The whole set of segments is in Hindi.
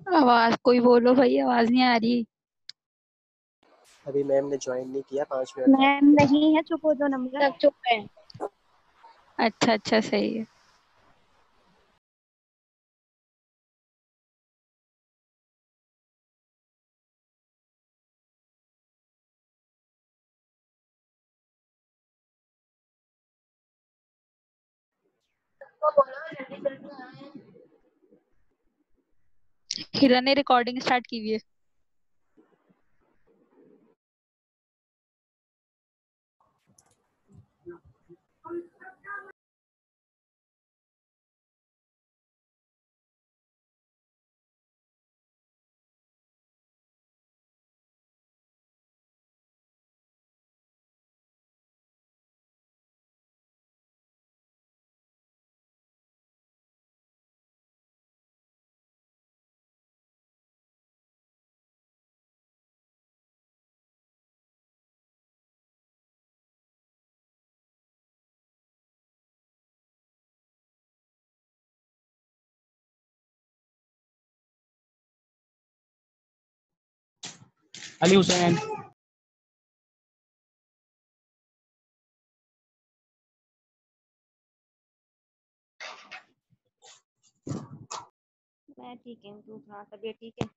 आवाज कोई बोलो भाई, आवाज नहीं आ रही। अभी मैम ने ज्वाइन नहीं किया, 5 मिनट मैम नहीं है, चुप हो जाओ, नम्रता सब चुप है। अच्छा अच्छा, सही है। तो बोलो जल्दी जल्दी आए। हिरा ने रिकॉर्डिंग स्टार्ट की हुई है। अली हुसैन। मैं ठीक है, तू सुना, तबीयत ठीक है?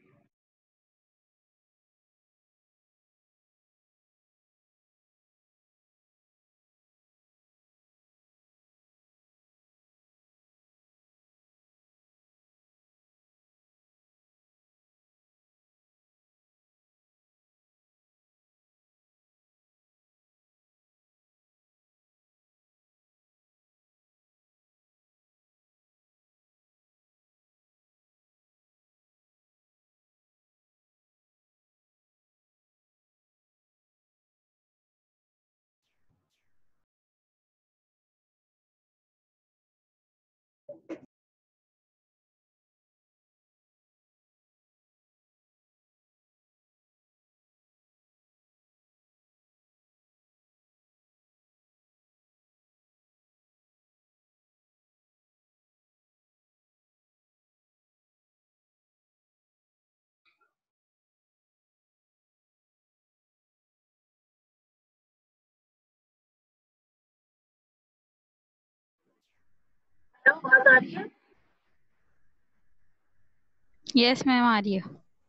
हेलो, आवाज आ रही है? यस मैम, आ रही है।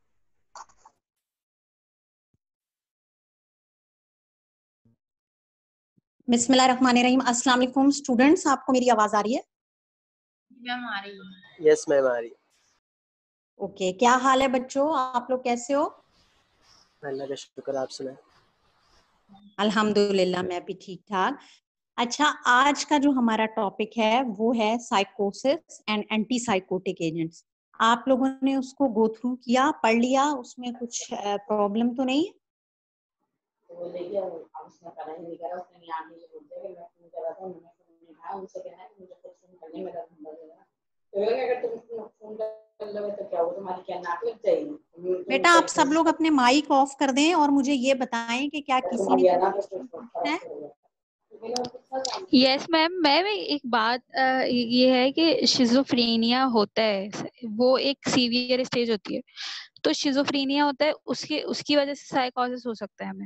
बिस्मिल्लाहिर्रहमानिर्रहीम। अस्सलाम वालेकुम स्टूडेंट्स, आपको मेरी आवाज आ रही है? मैम आ रही है। यस मैम आ रही है। ओके, क्या हाल है बच्चों, आप लोग कैसे हो? अल्लाह का शुक्र, आप सुनाए। अल्हम्दुलिल्लाह, मैं भी ठीक ठाक। अच्छा, आज का जो हमारा टॉपिक है वो है साइकोसिस एंड एंटी साइकोटिक एजेंट्स। आप लोगों ने उसको गो थ्रू किया, पढ़ लिया, उसमें कुछ प्रॉब्लम तो नहीं है? वो लेके उसने पता ही नहीं करा, उसने यहाँ भी बोलते कि मैं फोन कर रहा था, मैंने फोन नहीं उठाया। उनसे कहना है कि मुझे कुछ फोन करने में नंबर देना। तो बोला कि अगर तुम फोन कर लोगे तो क्या हो, तुम्हारी क्या नाक लग जाएगी? बेटा आप सब लोग अपने माइक ऑफ कर दें और मुझे ये बताएं कि क्या किसी ने कोई क्वेश्चन पूछना है? यस मैम, मैं भी एक बात ये है कि शिजोफ्रेनिया होता है, वो एक सीवियर स्टेज होती है। तो शिजोफ्रेनिया होता है, उसकी उसकी वजह से साइकोसिस हो सकता है हमें।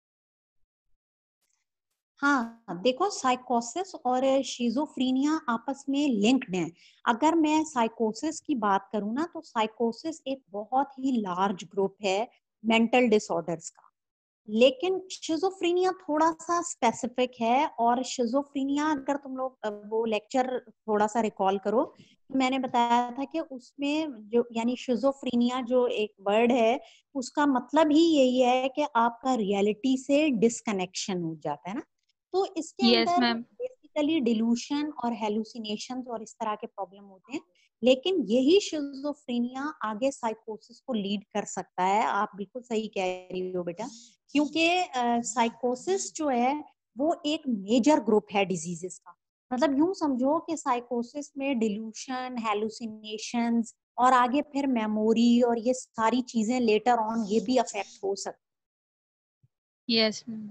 हाँ देखो, साइकोसिस और शिजोफ्रीनिया आपस में लिंक्ड हैं। अगर मैं साइकोसिस की बात करूँ ना, तो साइकोसिस एक बहुत ही लार्ज ग्रुप है मेंटल डिसऑर्डर्स का। लेकिन शिजोफ्रीनिया थोड़ा सा स्पेसिफिक है। और शिजोफ्रीनिया, अगर तुम लोग वो लेक्चर थोड़ा सा रिकॉल करो, तो मैंने बताया था कि उसमें जो यानी शिजोफ्रीनिया जो एक वर्ड है, उसका मतलब ही यही है कि आपका रियलिटी से डिसकनेक्शन हो जाता है ना। तो इसके यस अंदर मैम। बेसिकली डिलूशन और हेलुसिनेशंस और इस तरह के प्रॉब्लम होते हैं। लेकिन यही शिजोफ्रेनिया आगे साइकोसिस को लीड कर सकता है। आप बिल्कुल सही कह रही हो बेटा, क्योंकि साइकोसिस जो है वो एक मेजर ग्रुप है डिजीजेस का। मतलब यूं समझो कि साइकोसिस में डिलूशन, हेलुसिनेशंस और आगे फिर मेमोरी और ये सारी चीजें लेटर ऑन ये भी अफेक्ट हो सकती। Yes ma'am.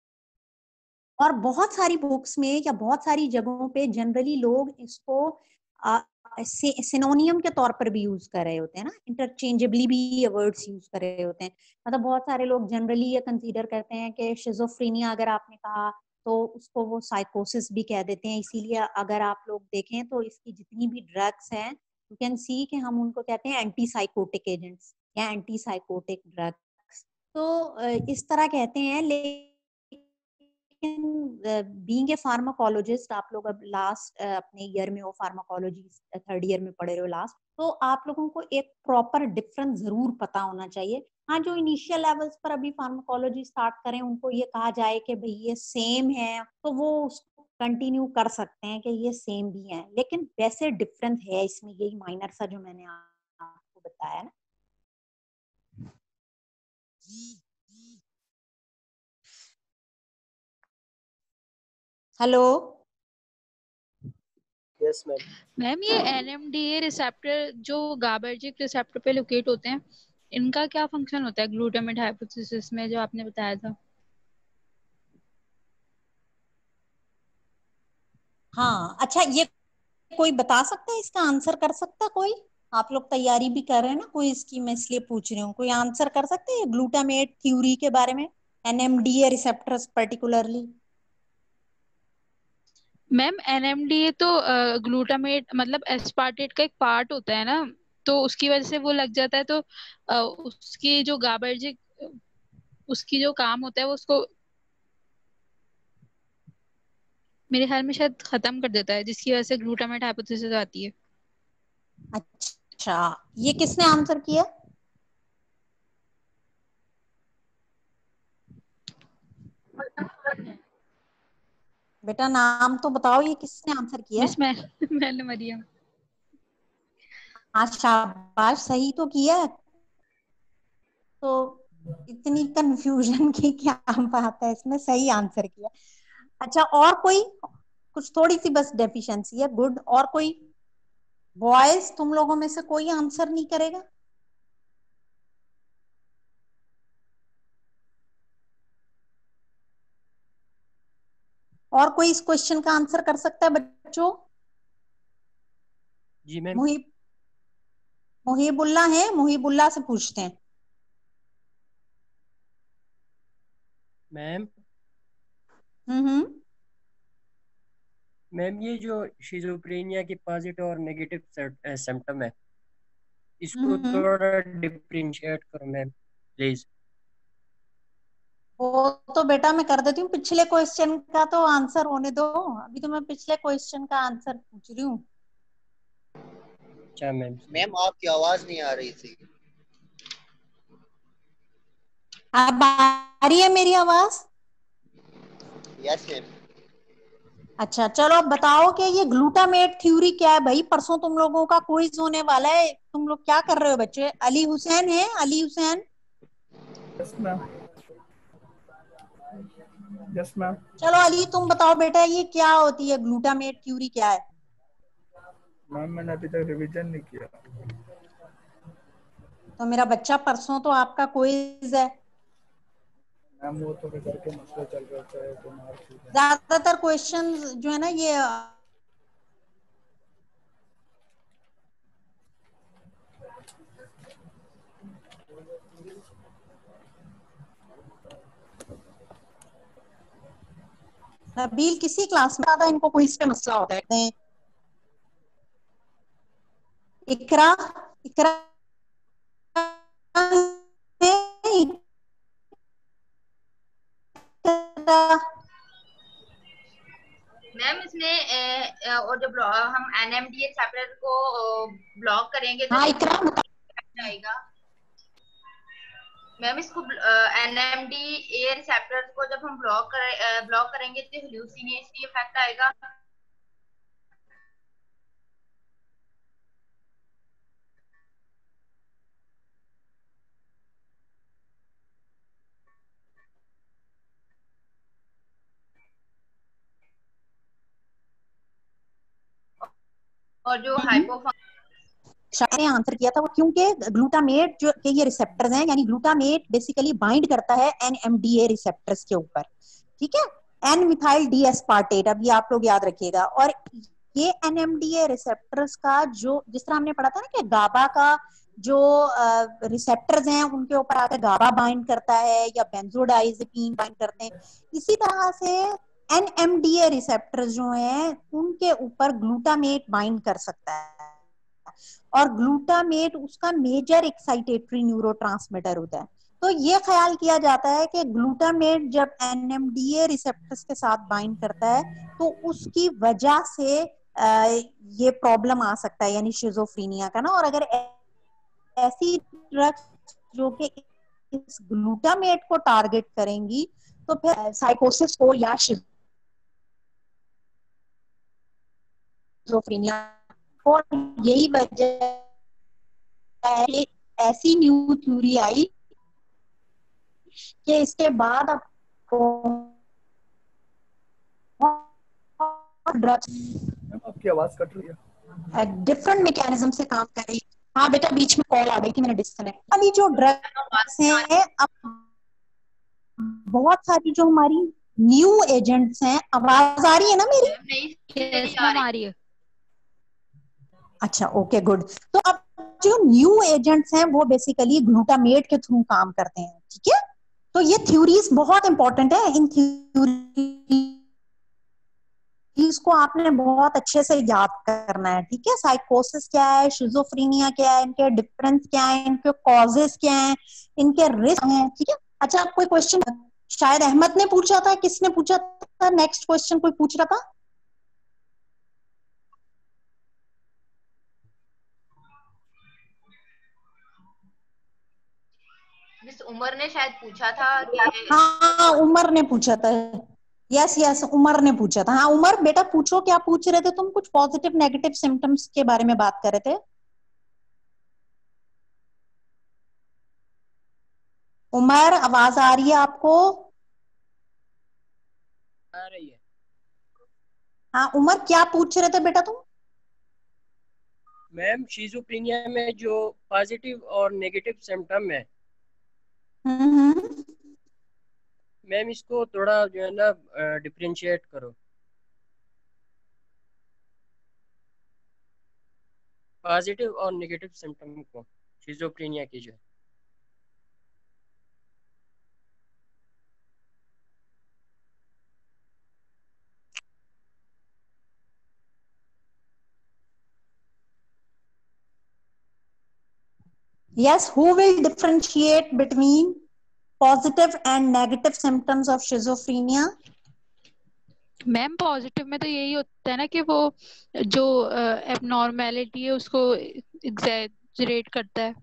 और बहुत सारी बुक्स में या बहुत सारी जगहों पे जनरली लोग इसको सिनोनियम के तौर पर भी यूज कर रहे होते हैं ना, इंटरचेंजेबली भी ये वर्ड्स यूज कर रहे होते हैं। मतलब बहुत सारे लोग जनरली ये कंसीडर करते हैं कि शिजोफ्रेनिया अगर आपने कहा तो उसको वो साइकोसिस भी कह देते हैं। इसीलिए अगर आप लोग देखें तो इसकी जितनी भी ड्रग्स हैं यू कैन सी कि हम उनको कहते हैं एंटी साइकोटिक एजेंट्स या एंटी साइकोटिक ड्रग्स। तो इस तरह कहते हैं। बीइंग ए फार्माकोलॉजिस्ट, आप लोग अब लास्ट अपने ईयर में हो, फार्माकोलॉजी थर्ड ईयर में पढ़े रहे हो लास्ट, तो आप लोगों को एक प्रॉपर डिफरेंस जरूर पता होना चाहिए। हाँ, जो इनिशियल लेवल्स पर अभी फार्माकोलॉजी स्टार्ट करें उनको ये कहा जाए कि भाई ये सेम है तो वो उसको कंटिन्यू कर सकते हैं कि ये सेम भी है, लेकिन वैसे डिफरेंस है इसमें, यही माइनर सा जो मैंने आपको बताया ना। Hello yes ma'am. मैम ये NMDA रिसेप्टर जो गाबर्जिक रिसेप्टर पे लोकेट होते हैं, इनका क्या फंक्शन होता है ग्लूटामेट हाइपोथेसिस में जो आपने बताया था? हाँ, अच्छा, ये कोई बता सकता है, इसका आंसर कर सकता है कोई? आप लोग तैयारी भी कर रहे हैं ना कोई इसकी, मैं इसलिए पूछ रही हूँ, कोई आंसर कर सकते हैं ग्लूटामेट थ्योरी के बारे में, NMDA receptors particularly? Ma'am NMDA तो ग्लूटामेट मतलब एस्पार्टेट का एक पार्ट होता है ना, तो उसकी वजह से वो लग जाता है, तो उसकी जो गाबर्जिक उसकी जो काम होता है वो उसको मेरे ख्याल में शायद खत्म कर देता है, जिसकी वजह से ग्लूटामेट हाइपोथेसिस आती है। अच्छा, ये किसने आंसर किया? बेटा नाम तो बताओ, ये किसने आंसर किया? मिस मैंने मरियम। हाँ शाबाश, सही तो किया। तो इतनी कंफ्यूजन की क्या बात है इसमें, सही आंसर किया। अच्छा, और कोई? कुछ थोड़ी सी बस डेफिशिएंसी है, गुड। और कोई? बॉयज तुम लोगों में से कोई आंसर नहीं करेगा? और कोई इस क्वेश्चन का आंसर कर सकता है बच्चों? जी मैम। मुहिबुल्ला है, मुहिबुल्ला से पूछते हैं। मैम हम्म। मैम ये जो शिजोफ्रेनिया के पॉजिटिव और नेगेटिव सिम्टम है, इसको हम्म। थोड़ा डिफरेंशिएट करो मैम प्लीज। वो तो बेटा मैं कर देती हूँ, पिछले क्वेश्चन का तो आंसर होने दो, अभी तो मैं पिछले क्वेश्चन का आंसर पूछ रही हूँ। अच्छा मैम। मैम आपकी आवाज नहीं आ रही थी। अब आ रही है मेरी आवाज? Yes ma'am. अच्छा चलो, अब बताओ कि ये ग्लूटामेट थ्योरी क्या है भाई? परसों तुम लोगों का क्विज होने वाला है, तुम लोग क्या कर रहे हो बच्चे? अली हुसैन है, Ali Hussain? Yes ma'am. Yes ma'am. चलो अली तुम बताओ बेटा, ये क्या होती है ग्लूटामेट थ्योरी, क्या है? मैम मैंने अभी तक रिवीजन नहीं किया। तो मेरा बच्चा, परसों तो आपका क्विज है। मैम वो तो घर के मसले चल रहे थे तो ज्यादातर क्वेश्चन जो है ना ये नबील किसी क्लास में आता, इनको क्विज पे मसला होता है। इकरा, इकरा मैम इसमें और जो हम NMDA चैप्टर को ब्लॉक करेंगे तो हाँ इकरा आएगा। मैम इसको NMDA रिसेप्टर्स को जब हम ब्लॉक करेंगे तो हेलुसिनेटरी इफेक्ट आएगा। और जो ने आंसर किया था वो क्योंकि ग्लूटामेट जो के ये रिसेप्टर्स हैं, यानी ग्लूटामेट बेसिकली बाइंड करता है NMDA रिसेप्टर्स के ऊपर, ठीक है, N मिथाइल डी एस्पार्टेट। अब ये आप लोग याद रखिएगा। और ये NMDA रिसेप्टर्स का जो, जिस तरह हमने पढ़ा था ना कि गाबा का जो रिसेप्टर्स हैं उनके ऊपर आकर गाबा बाइंड करता है या बेंजोडाइजेपीन बाइंड करते हैं, इसी तरह से NMDA रिसेप्टर्स जो हैं उनके ऊपर ग्लूटामेट बाइंड कर सकता है, और ग्लूटामेट उसका मेजर एक्साइटेटरी न्यूरोट्रांसमीटर होता है। तो ये ख्याल किया जाता है कि ग्लूटामेट जब NMDA रिसेप्टर्स के साथ बाइंड करता है तो उसकी वजह से ये प्रॉब्लम आ सकता है, यानी शिजोफ्रीनिया का ना। और अगर ऐसी ड्रग्स जो कि इस ग्लूटामेट को टारगेट करेंगी तो फिर साइकोसिस हो या शिजोफ्रीनिया। और यही वजह है कि ऐसी न्यू थ्योरी आई कि इसके बाद आपको ड्रग्स आपकी आवाज कट रही है। डिफरेंट मैकेनिज्म से काम कर रही। हाँ बेटा, बीच में कॉल आ गई थी, मैंने डिस्कनेक्ट। अभी जो ड्रग्स हैं, अब बहुत सारी जो हमारी न्यू एजेंट्स हैं, आवाज आ रही है ना मेरी? यस मैम, आ रही है। अच्छा, ओके, गुड। तो अब जो न्यू एजेंट्स हैं वो बेसिकली ग्लूटामेट के थ्रू काम करते हैं, ठीक है? तो ये थ्योरीज बहुत इंपॉर्टेंट है। इन थ्योरीज को आपने बहुत अच्छे से याद करना है, ठीक है? साइकोसिस क्या है, शिजोफ्रीनिया क्या है, इनके डिफरेंस क्या है, इनके कॉजेस क्या है, इनके रिस्क हैं, ठीक है? अच्छा, कोई क्वेश्चन? शायद अहमद ने पूछा था, किसने पूछा था? नेक्स्ट क्वेश्चन कोई पूछ रहा था? मिस उमर ने शायद पूछा था कि हाँ, उमर ने पूछा था। यस यस, उमर ने पूछा था। हाँ उमर बेटा, पूछो, क्या पूछ रहे थे तुम? कुछ पॉजिटिव नेगेटिव सिम्टम्स के बारे में बात कर रहे थे। उमर, आवाज आ रही है आपको? आ रही है। हाँ उमर, क्या पूछ रहे थे बेटा तुम? मैम, शिजोफ्रेनिया में जो पॉजिटिव और नेगेटिव सिम्टम है मैम, इसको थोड़ा जो है ना डिफरेंशिएट करो। पॉजिटिव और नेगेटिव सिम्टम को शिजोफ्रेनिया की जो है। Yes, who will differentiate between positive and negative symptoms of schizophrenia? Ma'am positive में तो यही होता है ना कि वो जो एबनॉर्मेलिटी है उसको एग्जैजरेट करता है,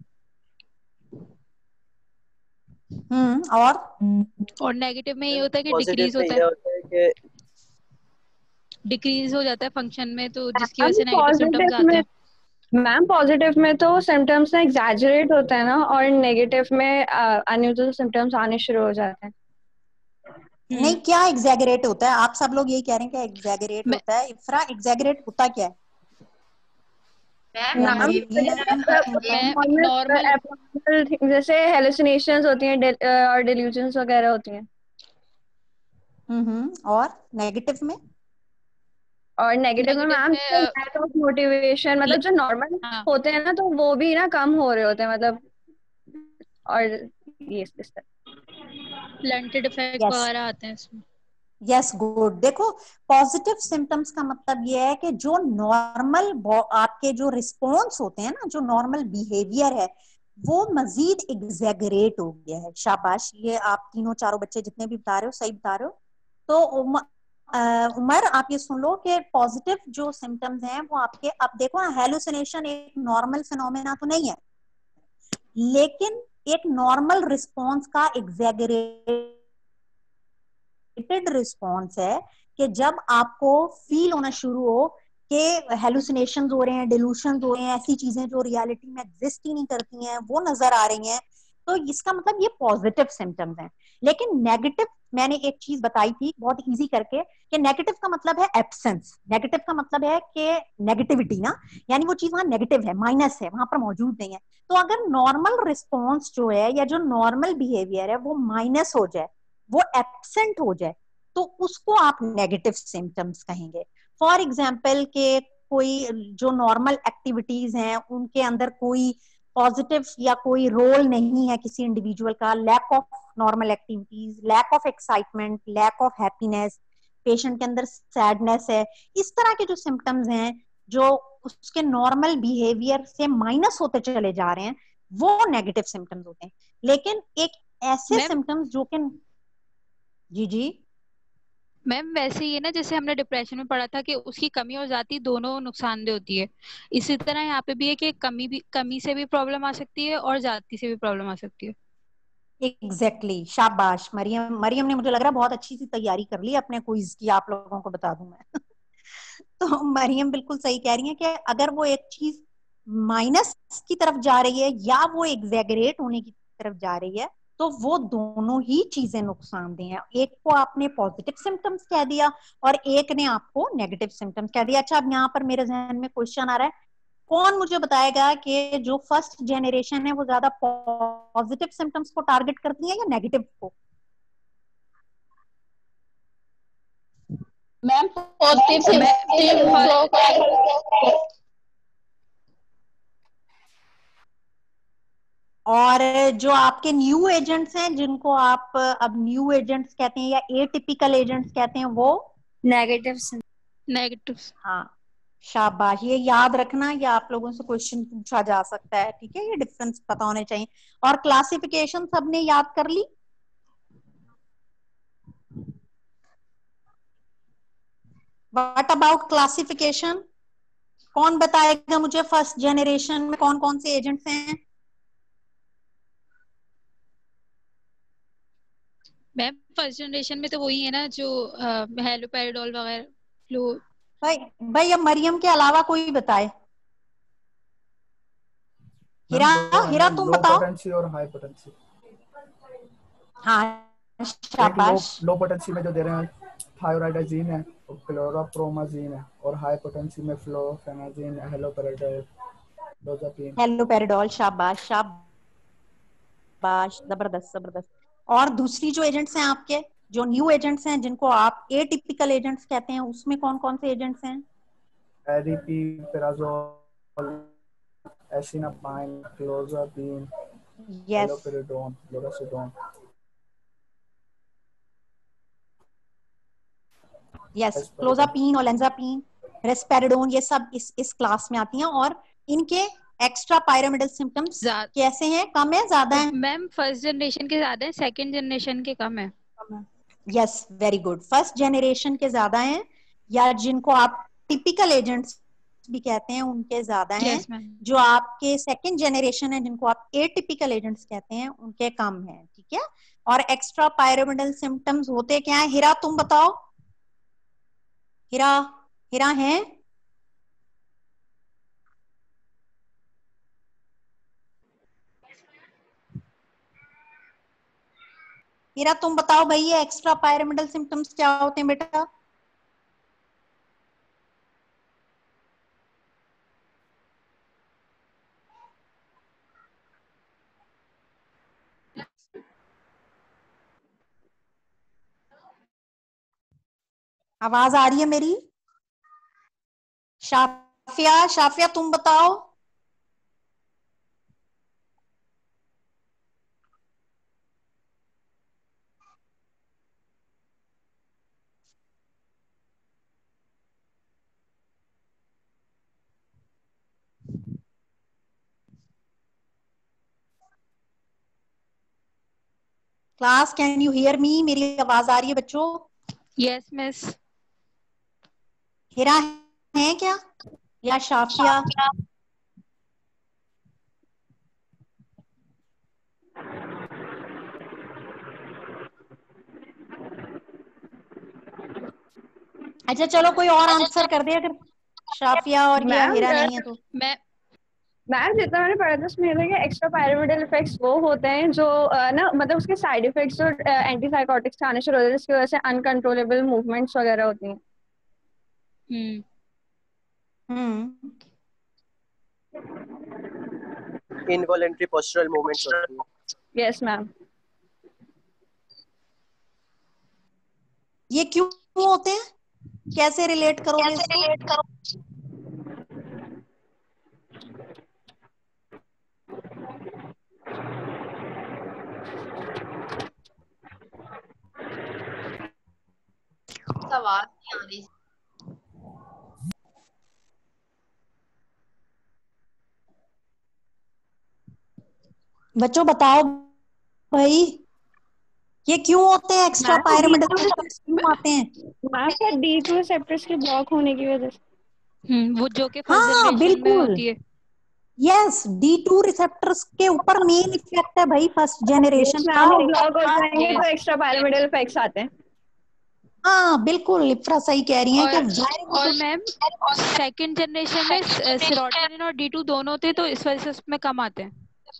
और नेगेटिव में ये होता है कि डिक्रीज होता है, डिक्रीज हो जाता है फंक्शन में, तो जिसकी वजह से नेगेटिव सिम्टम्स आते हैं। मैम पॉजिटिव में तो सिम्टम्स ना एग्जैजरेट होते हैं ना, और नेगेटिव में अनयूजुअल सिम्टम्स आने शुरू हो जाते हैं। नहीं, क्या एग्जैगरेट होता है? आप सब लोग यही कह रहे हैं कि एग्जैगरेट होता है। इफ्रा, एग्जैगरेट होता क्या है? जैसे हेलुसिनेशंस होती हैं और डिल्यूजन्स वगैरह होती हैं। और नेगेटिव में? और नेगेटिव में मैम लैक ऑफ मोटिवेशन, मतलब जो नॉर्मल होते हैं ना तो वो भी ना कम हो रहे होते हैं, मतलब और ये इस तरह ब्लंटेड इफेक्ट वगैरह आते हैं इसमें। Yes, good. देखो, पॉजिटिव सिम्टम्स का मतलब ये है कि जो नॉर्मल आपके जो रिस्पॉन्स होते हैं ना, जो नॉर्मल बिहेवियर है, वो मजीद एग्जैगरेट हो गया है। शाबाश, ये आप तीनों चारों बच्चे जितने भी बता रहे हो सही बता रहे हो। तो उमर, आप ये सुन लो कि पॉजिटिव जो सिम्टम्स हैं वो आपके, अब देखो ना, हेलुसिनेशन एक नॉर्मल फिनोमेना तो नहीं है, लेकिन एक नॉर्मल रिस्पॉन्स का एग्जैगरेटेड रिस्पॉन्स है कि जब आपको फील होना शुरू हो कि हेलुसिनेशंस हो रहे हैं, डिल्यूशंस हो रहे हैं, ऐसी चीजें जो रियलिटी में एग्जिस्ट ही नहीं करती हैं वो नजर आ रही हैं, तो इसका मतलब ये पॉजिटिव सिम्टम्स हैं। लेकिन नेगेटिव, मैंने एक चीज बताई थी बहुत इजी करके कि नेगेटिव का मतलब है एब्सेंस। नेगेटिव का मतलब है कि नेगेटिविटी ना, यानी वो चीज वहां नेगेटिव है, माइनस है, वहां पर मौजूद नहीं है। तो अगर नॉर्मल रिस्पॉन्स जो है या जो नॉर्मल बिहेवियर है वो माइनस हो जाए, वो एब्सेंट हो जाए, तो उसको आप नेगेटिव सिम्टम्स कहेंगे। फॉर एग्जाम्पल के कोई जो नॉर्मल एक्टिविटीज हैं उनके अंदर कोई पॉजिटिव या कोई रोल नहीं है किसी इंडिविजुअल का, lack of normal activities, lack of excitement, lack of happiness, patient के अंदर सैडनेस है, इस तरह के जो सिम्टम्स हैं जो उसके नॉर्मल बिहेवियर से माइनस होते चले जा रहे हैं, वो नेगेटिव सिम्टम्स होते हैं। लेकिन एक ऐसे सिम्टम्स जो कि जी जी मैम वैसे ही है ना, जैसे हमने डिप्रेशन में पढ़ा था कि उसकी कमी और ज्यादा दोनों नुकसानदेह होती है, इसी तरह यहाँ पे भी है कि कमी से भी प्रॉब्लम आ सकती है और ज्यादती से भी प्रॉब्लम आ सकती है। एग्जैक्टली शाबाश मरियम, मरियम ने मुझे लग रहा है बहुत अच्छी सी तैयारी कर ली अपने क्विज की, आप लोगों को बता दूं मैं तो मरियम बिल्कुल सही कह रही है कि अगर वो एक चीज माइनस की तरफ जा रही है या वो एग्जैगरेट होने की तरफ जा रही है, तो वो दोनों ही चीजें नुकसानदेह हैं। एक को आपने पॉजिटिव सिम्टम्स कह दिया और एक ने आपको नेगेटिव सिम्टम्स कह दिया। अच्छा, अब यहाँ पर मेरे जहन में क्वेश्चन आ रहा है, कौन मुझे बताएगा कि जो फर्स्ट जनरेशन है वो ज्यादा पॉजिटिव सिम्टम्स को टारगेट करती है या नेगेटिव को? मैम पॉजिटिव और जो आपके न्यू एजेंट्स हैं जिनको आप अब न्यू एजेंट्स कहते हैं या एटिपिकल एजेंट्स कहते हैं, वो नेगेटिव। हाँ शाबाश, ये याद रखना, ये आप लोगों से क्वेश्चन पूछा जा सकता है, ठीक है, ये डिफरेंस पता होने चाहिए। और क्लासिफिकेशन सबने याद कर ली? What about classification? कौन बताएगा मुझे फर्स्ट जनरेशन में कौन कौन से एजेंट्स हैं? मैम फर्स्ट जनरेशन में तो वही है ना जो हेलोपेरिडोल वगैरह फ्लो। भाई अब मरियम के अलावा कोई बताए। हिरा, हिरा तुम बताओ। लो पोटेंसी और हाई पोटेंसी। हाँ शाबाश। लो पोटेंसी में जो दे रहे हैं थायराइडाजीन है, क्लोरोप्रोमाजीन है, और हाई पोटेंसी में फ्लोफेनाजीन, हेलोपेरिडोल। शाबाश शाबाश, जबरदस्त जबरदस्त। और दूसरी जो एजेंट्स हैं आपके, जो न्यू एजेंट्स हैं जिनको आप एटिपिकल एजेंट्स कहते हैं, उसमें कौन कौन से एजेंट्स हैं? एरिपीपेराजोल, एसिनापाइन, क्लोजापीन, हेलोपेरिडोन, लोरासिडोन। यस, क्लोजापीन, ओलेंजापीन, रेस्पेरिडोन, ये सब इस क्लास में आती हैं। और इनके एक्स्ट्रा पायरामिडल सिम्टम्स कैसे हैं, कम है ज्यादा है? मैम फर्स्ट जनरेशन के ज्यादा है, सेकंड जनरेशन के कम है। Yes very good, first generation के ज्यादा हैं, या जिनको आप टिपिकल एजेंट्स भी कहते हैं उनके ज्यादा हैं। जो आपके सेकंड जनरेशन है जिनको आप एटिपिकल एजेंट्स कहते हैं उनके कम है, ठीक है। और एक्स्ट्रा पायरामिडल सिम्टम्स होते क्या है? हिरा तुम बताओ। हिरा, हिरा है? हिरा तुम बताओ भाई, ये एक्स्ट्रा पायरामिडल सिम्टम्स क्या होते हैं बेटा? आवाज आ रही है मेरी? शाफिया, शाफिया तुम बताओ। Class can you hear me? मेरी आवाज आ रही है बच्चों? Yes miss. हिरा है क्या या शाफिया? अच्छा चलो कोई और आंसर कर दे अगर शाफिया और या हिरा नहीं है तो। मैम जितना मैंने पढ़ा था उसमें ये एक्स्ट्रा पायरामिडल इफेक्ट्स वो होते हैं जो ना मतलब उसके साइड इफेक्ट्स जो एंटी साइकोटिक्स आने शुरू होते हैं, जिसकी वजह से अनकंट्रोलेबल मूवमेंट्स वगैरह होती हैं। इनवॉलंटरी पोस्चरल मूवमेंट्स होती हैं। Yes ma'am. ये क्यों होते हैं? कैसे रिलेट करोगे इसको? सवाल नहीं आ रही। बच्चों बताओ भाई, ये क्यों होते हैं? एक्स्ट्रा पायरामिडल सिम्टम्स क्यों आते हैं? D2 रिसेप्टर्स के ब्लॉक होने की वजह से। वो जो कि हाँ फर्स्ट जनरेशन में बिल्कुल, होती है। यस, D2 रिसेप्टर्स के ऊपर मेन इफेक्ट है भाई फर्स्ट जनरेशन का। वो ब्लॉक हो जाएंगे तो एक्स्ट्रा पायरामिडल इफेक्ट्स आते हैं। हाँ बिल्कुल, इफ्रा सही कह रही है कि और मैम सेकंड जनरेशन में सेरोटोनिन और D2 दोनों होते तो इस वजह से उसमें कम आते हैं।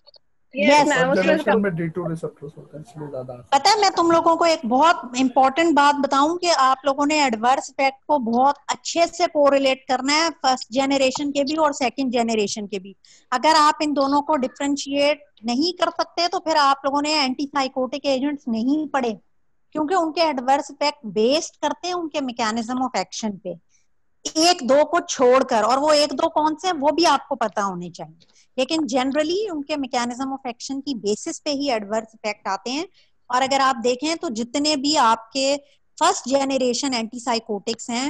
यस, जनरेशन में D2 रिसेप्टर्स होते हैं इसलिए ज्यादा। पता है मैं तुम लोगों को एक बहुत इंपॉर्टेंट बात बताऊं कि आप लोगों ने एडवर्स इफेक्ट को बहुत अच्छे से कोरिलेट करना है फर्स्ट जनरेशन के भी और सेकंड जनरेशन के भी। अगर आप इन दोनों को डिफरेंशिएट नहीं कर सकते तो फिर आप लोगों ने एंटीसाइकोटिक एजेंट्स नहीं पढ़े, क्योंकि उनके एडवर्स इफेक्ट बेस्ड करते हैं उनके मैकेनिज्म ऑफ एक्शन पे, एक दो को छोड़कर। और वो एक दो कौन से हैं वो भी आपको पता होने चाहिए, लेकिन जनरली उनके मैकेनिज्म ऑफ एक्शन की बेसिस पे ही एडवर्स इफेक्ट आते हैं। और अगर आप देखें तो जितने भी आपके फर्स्ट जनरेशन एंटीसाइकोटिक्स हैं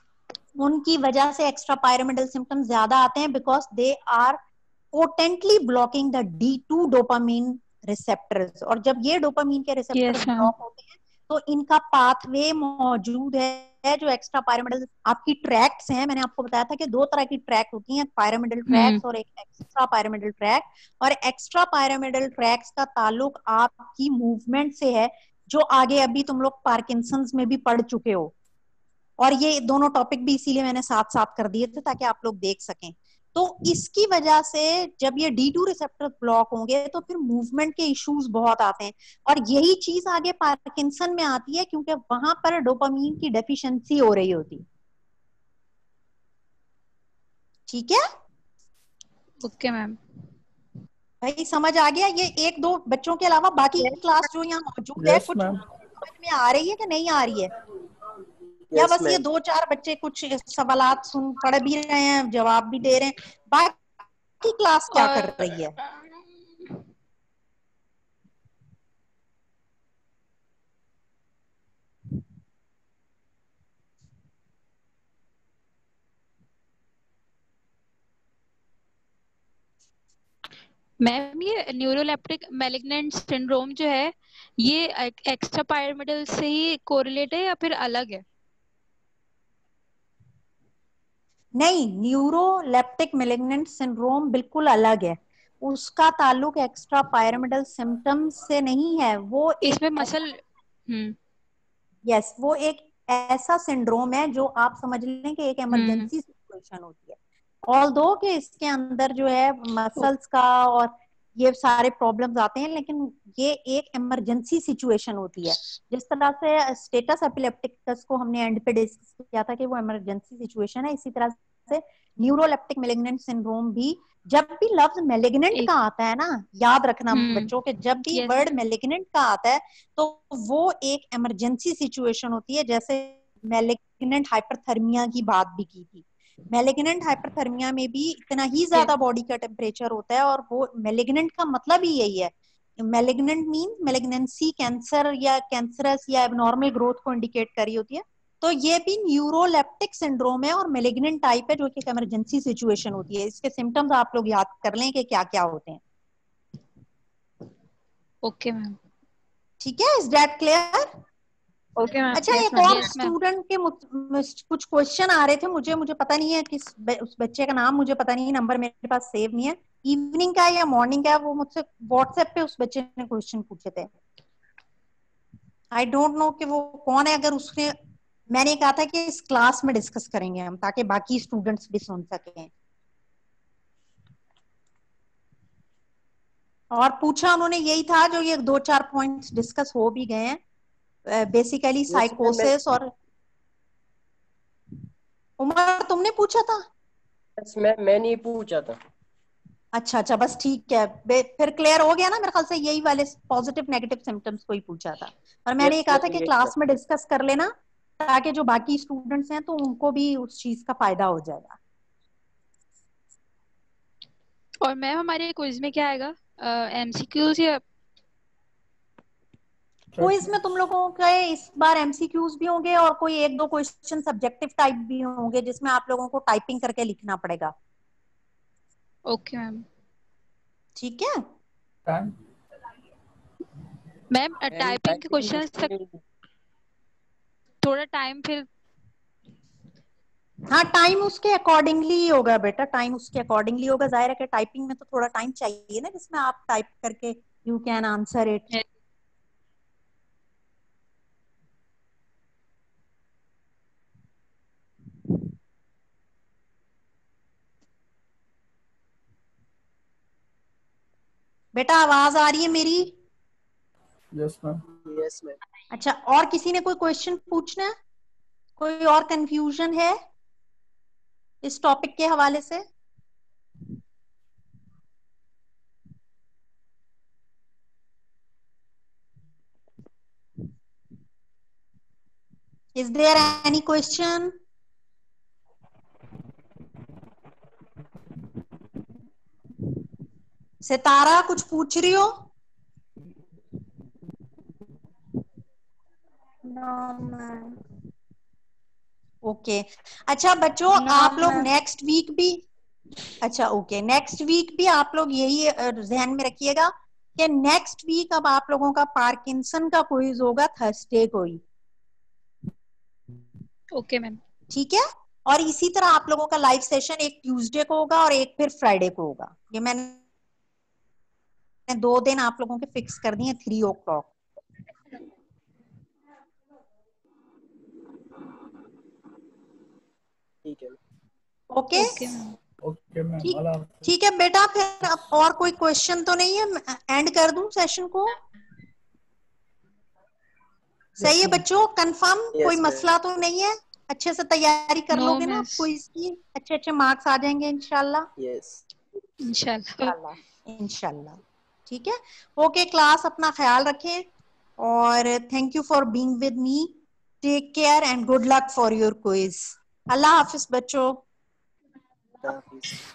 उनकी वजह से एक्स्ट्रा पायरामिडल सिम्टम्स ज्यादा आते हैं, because they are potently blocking the D2 dopamine receptors. और जब ये डोपामीन के रिसेप्टर्स ब्लॉक होते हैं तो इनका पाथवे मौजूद है जो एक्स्ट्रा पायरामिडल आपकी ट्रैक्स हैं। मैंने आपको बताया था कि दो तरह की ट्रैक होती हैं, पायरामिडल ट्रैक्स और एक एक्स्ट्रा पायरामिडल ट्रैक। और एक्स्ट्रा पायरामिडल ट्रैक्स का ताल्लुक आपकी मूवमेंट से है, जो आगे अभी तुम लोग पार्किंसंस में भी पढ़ चुके हो। और ये दोनों टॉपिक भी इसीलिए मैंने साथ साथ कर दिए थे ताकि आप लोग देख सकें। तो इसकी वजह से जब ये D2 रिसेप्टर ब्लॉक होंगे तो फिर मूवमेंट के इश्यूज बहुत आते हैं। और यही चीज आगे पार्किंसन में आती है, क्योंकि वहां पर डोपामीन की डेफिशिएंसी हो रही होती। ठीक है, ओके मैम। भाई समझ आ गया? ये एक दो बच्चों के अलावा बाकी क्लास जो यहाँ मौजूद है कुछ समझ में आ रही है कि नहीं आ रही है? या बस ये दो चार बच्चे कुछ सवालात सुन पढ़ भी रहे हैं, जवाब भी दे रहे हैं, बाकी क्लास क्या कर रही है? मैम ये न्यूरोलेप्टिक मैलिग्नेंट सिंड्रोम जो है ये एक्स्ट्रा पायरामिडल से ही कोरिलेट है या फिर अलग है? नहीं, न्यूरोलेप्टिक मैलिग्नेंट सिंड्रोम बिल्कुल अलग है। उसका ताल्लुक एक्स्ट्रा पायरामिडल सिम्टम्स से नहीं है। वो इसमें मसल यस, वो एक ऐसा सिंड्रोम है जो आप समझ लें कि एक इमरजेंसी सिचुएशन होती है। ऑल्दो कि इसके अंदर जो है मसल्स का और ये सारे प्रॉब्लम्स आते हैं, लेकिन ये एक इमरजेंसी सिचुएशन होती है। जिस तरह से स्टेटस एपिलेप्टिकस को हमने एंड पे डिस्कस किया था कि वो इमरजेंसी सिचुएशन है, इसी तरह से न्यूरोलेप्टिक मैलिग्नेंट सिंड्रोम भी, जब भी लफ्ज मैलिग्नेंट का आता है ना, याद रखना बच्चों के, जब भी वर्ड मैलिग्नेंट का आता है तो वो एक इमरजेंसी सिचुएशन होती है। जैसे मैलिग्नेंट हाइपरथर्मिया की बात भी की थी। मैलिग्नेंट हाइपरथर्मिया में भी इतना ही ज्यादा बॉडी का टेम्परेचर होता है, और वो मैलिग्नेंट का मतलब ही यही है। मैलिग्नेंट मीन मैलिग्नेंसी, कैंसर या कैंसरस या एबनॉर्मल ग्रोथ को इंडिकेट करी होती है। तो ये भी न्यूरोलेप्टिक सिंड्रोम है और मैलिग्नेंट टाइप है, जो कि एक इमरजेंसी सिचुएशन होती है। इसके सिम्टम्स आप लोग याद कर लें कि क्या क्या होते हैं। ओके मैम, ठीक है, is that clear? Okay ma'am. अच्छा, एक और स्टूडेंट के कुछ क्वेश्चन आ रहे थे मुझे पता नहीं है किस उस बच्चे का नाम, मुझे पता नहीं, नंबर मेरे पास सेव नहीं है, इवनिंग का या मॉर्निंग का। वो मुझसे व्हाट्सएप पे उस बच्चे ने क्वेश्चन पूछे थे। आई डोंट नो कि वो कौन है। अगर उसने, मैंने कहा था कि इस क्लास में डिस्कस करेंगे हम, ताकि बाकी स्टूडेंट्स भी सुन सकें। और पूछा उन्होंने यही था जो ये दो चार पॉइंट्स डिस्कस हो भी गए हैं, बेसिकली साइकोसिस। और उमर तुमने पूछा था? मैं नहीं पूछा था। अच्छा, बस ठीक है, फिर क्लियर हो गया ना। मेरे ख्याल से यही वाले पॉजिटिव नेगेटिव सिम्टम्स को ही पूछा था, और मैंने ये कहा था कि क्लास में डिस्कस कर लेना ताकि जो बाकी स्टूडेंट्स हैं तो उनको भी उस चीज का फायदा हो जाएगा। और मैम हमारे क्विज में क्या आएगा, एमसीक्यूज या? क्विज में तुम लोगों के इस बार एमसीक्यूज भी होंगे और कोई एक दो क्वेश्चन सब्जेक्टिव टाइप भी होंगे जिसमें आप लोगों को टाइपिंग करके लिखना पड़ेगा। Okay ma'am. ठीक है मैम टाइपिंग के क्वेश्चन तक थोड़ा टाइम फिर। हाँ टाइम उसके अकॉर्डिंगली ही होगा बेटा, टाइम उसके अकॉर्डिंगली होगा। जाहिर है कि टाइपिंग में तो थोड़ा टाइम चाहिए ना जिसमें आप टाइप करके यू कैन आंसर इट। बेटा आवाज आ रही है मेरी? Yes ma'am. Yes ma'am. अच्छा, और किसी ने कोई क्वेश्चन पूछना है? कोई और कंफ्यूजन है इस टॉपिक के हवाले से? Is there any question? सितारा कुछ पूछ रही हो? ओके अच्छा बच्चों, आप लोग नेक्स्ट वीक भी, अच्छा ओके, नेक्स्ट वीक भी आप लोग यही ध्यान में रखिएगा कि नेक्स्ट वीक अब आप लोगों का पार्किंसन का क्विज होगा थर्सडे को ही। Okay ma'am. ठीक है, और इसी तरह आप लोगों का लाइव सेशन एक ट्यूसडे को होगा और एक फिर फ्राइडे को होगा। ये मैंने 2 दिन आप लोगों के फिक्स कर दिए 3 o'clock। ठीक है ओके ओके मैम। ठीक है बेटा, फिर अब और कोई क्वेश्चन तो नहीं है? एंड कर दूं सेशन को? सही है बच्चों, कंफर्म? कोई मसला तो नहीं है? अच्छे से तैयारी कर लोगे ना आपको इसकी? अच्छे अच्छे मार्क्स आ जाएंगे इंशाल्लाह। यस इंशाल्लाह। इंशाल्लाह ठीक है। ओके क्लास, अपना ख्याल रखें और thank you for being with me. Take care and good luck for your quiz. अल्लाह हाफिज बच्चों।